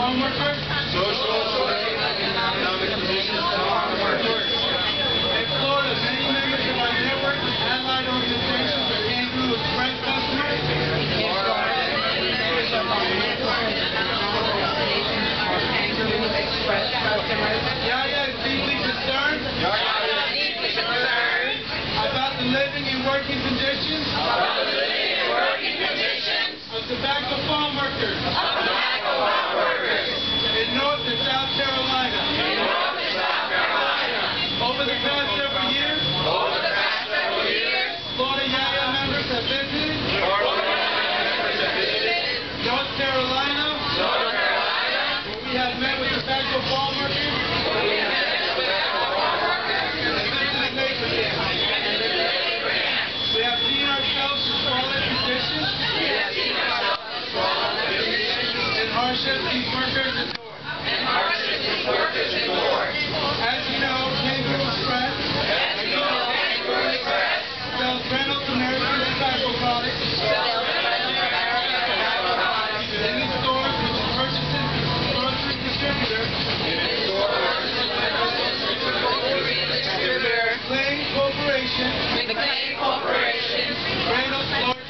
farm workers, social, and economic conditions of farm workers. In Florida, many members of our network of allied organizations are Kangaroo Express customers. YAYA is deeply concerned about the living and working conditions of tobacco farm workers in North and South Carolina. Over the past several years, Florida YAYA members have visited North Carolina, where we have met with tobacco farm workers. We have seen ourselves in squalid conditions and hardships these workers endure. As you know, Kangaroo Express sells Reynolds American tobacco products in the stores which purchases the grocery distributor, McLean Corporation, Reynolds'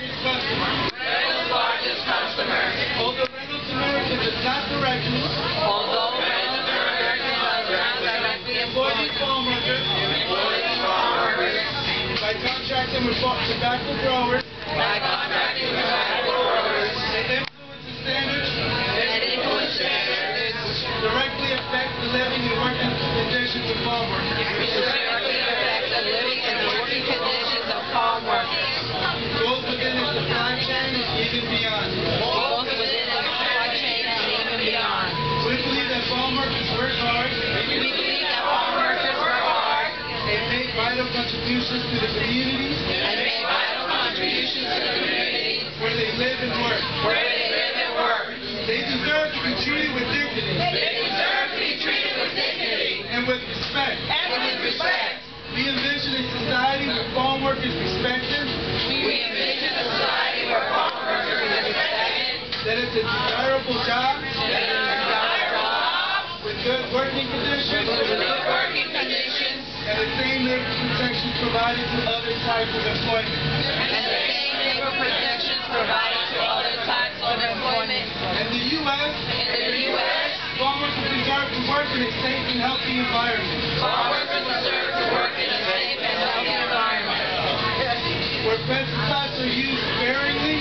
largest customer. Although Reynolds American does not directly employ these farm workers, by contracting with tobacco growers, they influence the standards which directly affect the living and working conditions of farm workers. Goes within the supply chain and even beyond. We believe that farm workers work hard. They make vital contributions to the communities where they live and work. They deserve to be treated with dignity and with respect. We envision a society where farm workers respect them. That it's a desirable job with good working conditions and the same labor protections provided to other types of employment. In the U.S., farm workers deserve to work in a safe and healthy environment. Where pesticides are used sparingly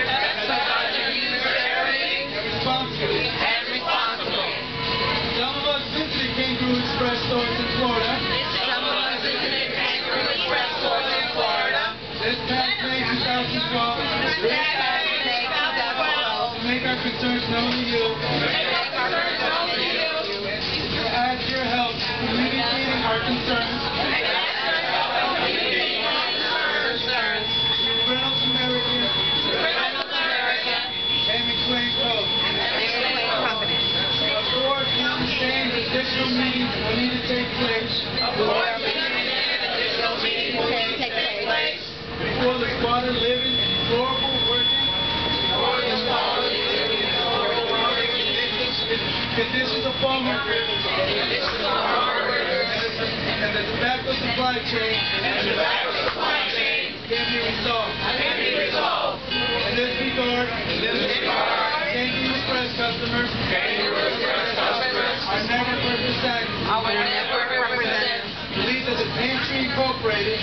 and responsibly. Some of us visited Kangaroo Express stores in Florida. This past May 2012 to make our concerns known to you. To ask your help in communicating our concerns. Reynolds American and McLean Co. Of course, we understand that additional meetings will need to take place before the squatter living in deplorable working conditions of farm workers and the tobacco supply chain can be resolved. In this regard, Kangaroo Express customers are never represented. Believe that the Pantry Incorporated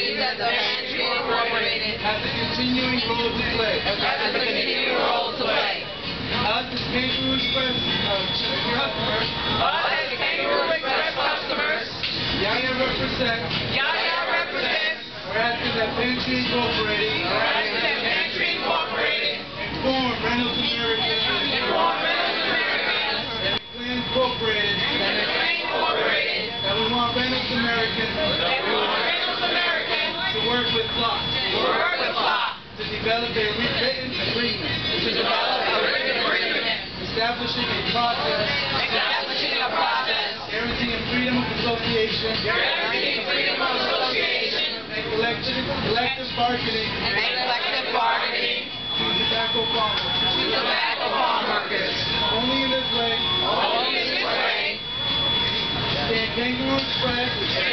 has a continuing role to play. Us as Kangaroo Express customers, YAYA represents. We're asking that Pantry Incorporated inform Reynolds American and McLean Incorporated that we want Reynolds American to work with Flock to develop a written agreement establishing a process guaranteeing freedom of association and collective bargaining to tobacco farm workers. Only in this way can Kangaroo Express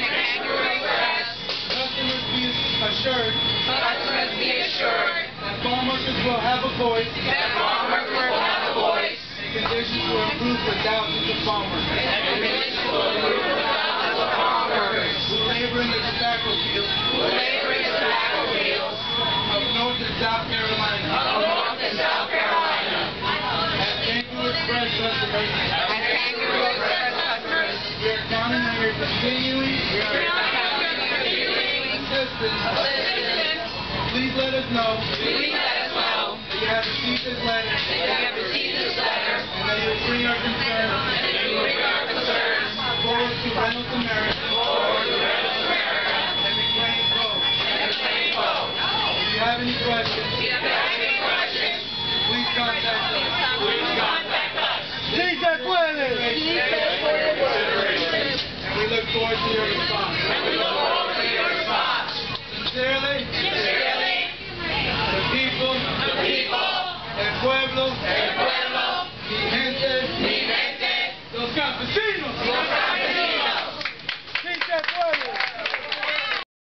customers be assured that farm workers will have a voice and conditions will improve for thousands of farm workers who labor in the tobacco fields of North and South Carolina. As Kangaroo Express customers, we are counting on your continuing assistance. Please let us know that you have received this letter and that you will bring our concerns forward to Reynolds America and McLean Cove. If you have any questions, please contact us. And we look forward to your response.